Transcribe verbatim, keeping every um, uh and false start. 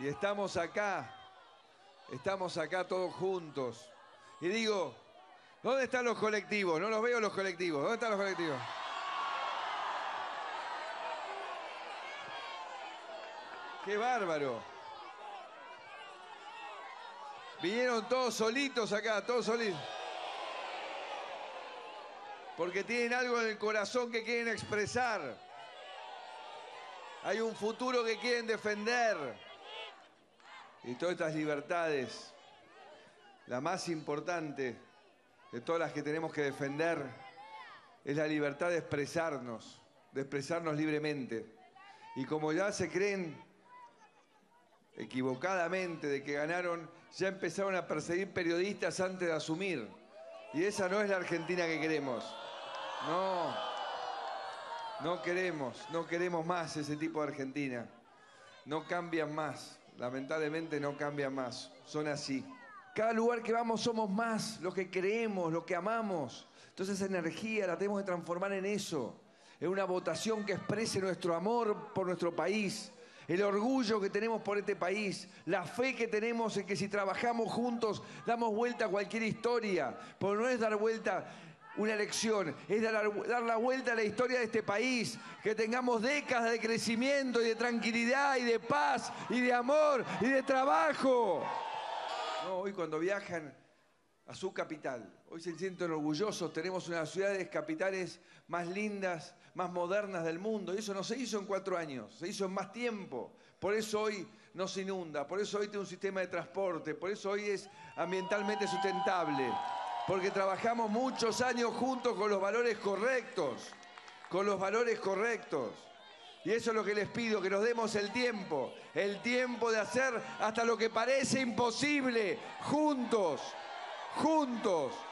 Y estamos acá, estamos acá todos juntos. Y digo, ¿dónde están los colectivos? No los veo los colectivos. ¿Dónde están los colectivos? ¡Qué bárbaro! Vinieron todos solitos acá, todos solitos. Porque tienen algo en el corazón que quieren expresar. Hay un futuro que quieren defender. Y todas estas libertades, la más importante de todas las que tenemos que defender, es la libertad de expresarnos, de expresarnos libremente. Y como ya se creen equivocadamente de que ganaron, ya empezaron a perseguir periodistas antes de asumir. Y esa no es la Argentina que queremos. No, no queremos, no queremos más ese tipo de Argentina. No cambian más, lamentablemente no cambian más, son así. Cada lugar que vamos somos más, lo que creemos, lo que amamos. Entonces esa energía la tenemos que transformar en eso, en una votación que exprese nuestro amor por nuestro país, el orgullo que tenemos por este país, la fe que tenemos en que si trabajamos juntos damos vuelta a cualquier historia, porque no es dar vuelta una elección, es dar, dar la vuelta a la historia de este país, que tengamos décadas de crecimiento y de tranquilidad y de paz y de amor y de trabajo. No, hoy cuando viajan a su capital, hoy se sienten orgullosos, tenemos una de las ciudades capitales más lindas, más modernas del mundo, y eso no se hizo en cuatro años, se hizo en más tiempo. Por eso hoy no se inunda, por eso hoy tiene un sistema de transporte, por eso hoy es ambientalmente sustentable, porque trabajamos muchos años juntos con los valores correctos, con los valores correctos. Y eso es lo que les pido, que nos demos el tiempo, el tiempo de hacer hasta lo que parece imposible, juntos, juntos.